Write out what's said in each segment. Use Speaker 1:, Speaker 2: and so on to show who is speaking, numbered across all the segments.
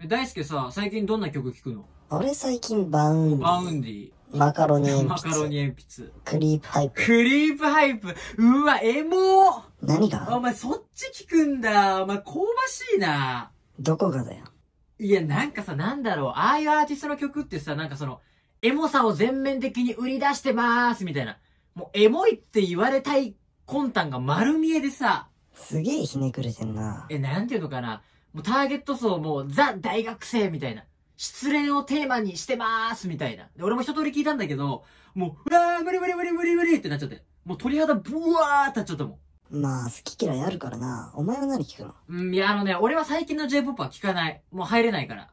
Speaker 1: 大輔さ、最近どんな曲聴くの？
Speaker 2: 俺最近バウンディ。
Speaker 1: バウンディ。
Speaker 2: マカロニ鉛筆。
Speaker 1: マカロニ鉛筆。
Speaker 2: クリープハイプ。
Speaker 1: クリープハイプ。うわ、エモー。
Speaker 2: 何が？
Speaker 1: お前そっち聞くんだ。お前香ばしいな。
Speaker 2: どこがだよ。
Speaker 1: いや、なんかさ、なんだろう。ああいうアーティストの曲ってさ、なんかその、エモさを全面的に売り出してまーす、みたいな。もう、エモいって言われたい魂胆が丸見えでさ。
Speaker 2: すげえひねくれてんな。
Speaker 1: なんていうのかな。もうターゲット層もザ大学生みたいな。失恋をテーマにしてまーすみたいな。で俺も一通り聞いたんだけど、もう、うわー無理無理無理無理無理ってなっちゃって。もう鳥肌ブワーってなっちゃったもん。
Speaker 2: まあ、好き嫌いあるからな。お前は何聞くの？
Speaker 1: いや俺は最近の J-POP は聞かない。もう入れないから。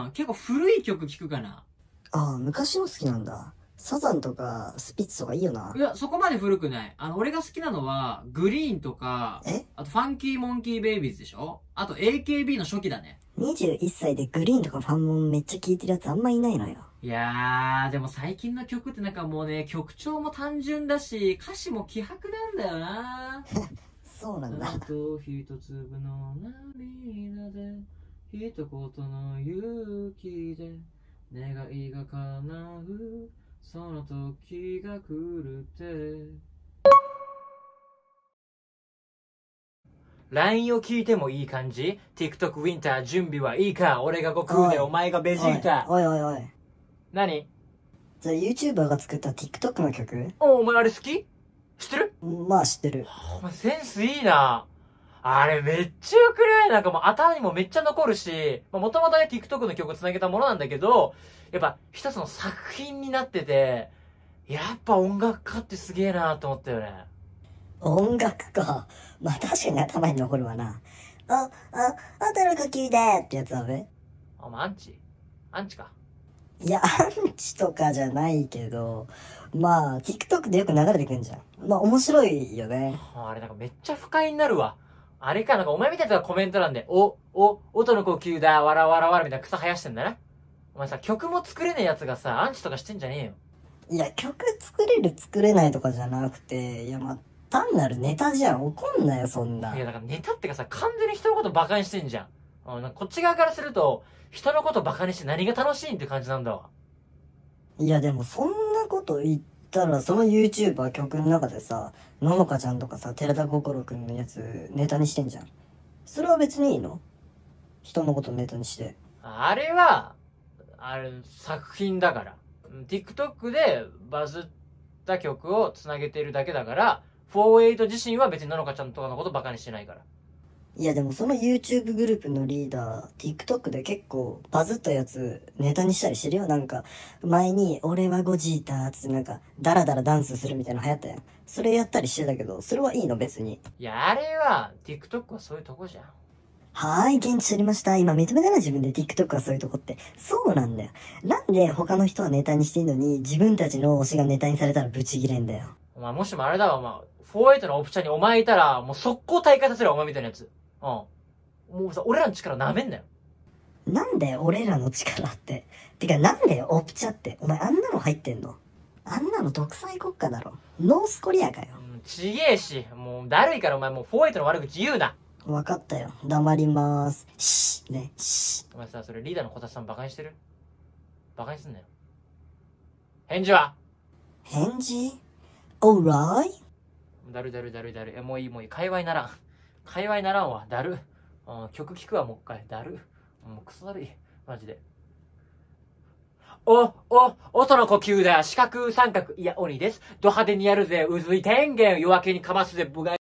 Speaker 1: 結構古い曲聞くかな。
Speaker 2: ああ、昔の好きなんだ。サザンとか、スピッツとかいいよな。
Speaker 1: いや、そこまで古くない。俺が好きなのは、グリーンとか、あとファンキーモンキーベイビーズでしょ？あと AKB の初期だね。
Speaker 2: 21歳でグリーンとかファンモンめっちゃ聴いてるやつあんまいないのよ。
Speaker 1: いやー、でも最近の曲ってなんかもうね、曲調も単純だし、歌詞も希薄なんだよな
Speaker 2: そうなんだ。
Speaker 1: あと一粒の涙で、一言の勇気で、願いが叶う、その時が来るって。LINE を聞いてもいい感じ？ TikTok ウィンター準備はいいか？俺が悟空でお前がベジータ。
Speaker 2: おいおいおい。
Speaker 1: 何？
Speaker 2: じゃあ YouTuber が作った TikTok の曲？
Speaker 1: お前あれ好き？知ってる？
Speaker 2: まあ知ってる。
Speaker 1: お前センスいいな。あれめっちゃよくない？なんかもう頭にもめっちゃ残るし、もともとね TikTok の曲を繋げたものなんだけど、やっぱ一つの作品になってて、やっぱ音楽家ってすげえなと思ったよね。
Speaker 2: 音楽か。まあ確かに頭に残るわな。あたの呼吸でってやつだべ。
Speaker 1: お前アンチか。
Speaker 2: いや、アンチとかじゃないけど、まあ、TikTok でよく流れてくんじゃん。まあ、面白いよね。
Speaker 1: あれなんかめっちゃ不快になるわ。あれか、なんかお前みたいなやつがコメント欄で、音の呼吸だ、わらわらわらみたいな草生やしてんだな。お前さ、曲も作れねえやつがさ、アンチとかしてんじゃねえよ。
Speaker 2: いや、曲作れる作れないとかじゃなくて、いや、まあ、単なるネタじゃん。怒んなよ、そんな。
Speaker 1: いや、だからネタってかさ、完全に人のことバカにしてんじゃん。なんかこっち側からすると、人のことバカにして何が楽しいんって感じなんだわ。
Speaker 2: いや、でもそんなこと言ったら、その YouTuber 曲の中でさ、ののかちゃんとかさ、寺田心くんのやつネタにしてんじゃん。それは別にいいの？人のことネタにして。
Speaker 1: あれは、作品だから。TikTok でバズった曲を繋げてるだけだから、48自身は別にののかちゃんとかのことバカにしてないから。
Speaker 2: いやでもその YouTube グループのリーダー、TikTok で結構バズったやつネタにしたりしてるよ。なんか、前に俺はゴジーターつってなんか、ダラダラダンスするみたいなの流行ったやん。それやったりしてたけど、それはいいの別に。
Speaker 1: いや、あれは、TikTok はそういうとこじゃん。
Speaker 2: はーい、現地知りました。今認めたな、自分で TikTok はそういうとこって。そうなんだよ。なんで他の人はネタにしてんのに、自分たちの推しがネタにされたらブチギレんだよ。
Speaker 1: お前もしもあれだわ、48のオプチャにお前いたら、もう速攻大会させるわ、お前みたいなやつ。もうさ、俺らの力舐めんなよ。
Speaker 2: なんだよ、俺らの力って。てか、なんだよ、オプチャって。お前あんなの入ってんの？あんなの独裁国家だろ。ノースコリアかよ。
Speaker 1: ちげえし、もうだるいからお前もう48の悪口言うな。
Speaker 2: わかったよ。黙りまーす。シッ、ね、シッ。
Speaker 1: お前さ、それリーダーのこたつさんバカにしてる？バカにすんなよ。返事は？
Speaker 2: 返事？ Alright？
Speaker 1: だる。もういい。会話にならん。会話にならんわ。だる。曲聴くわ、もう一回。だる。もうクソだるい。マジで。音の呼吸だ。四角三角。いや、鬼です。ド派手にやるぜ。うずい天元。夜明けにかますぜ。部外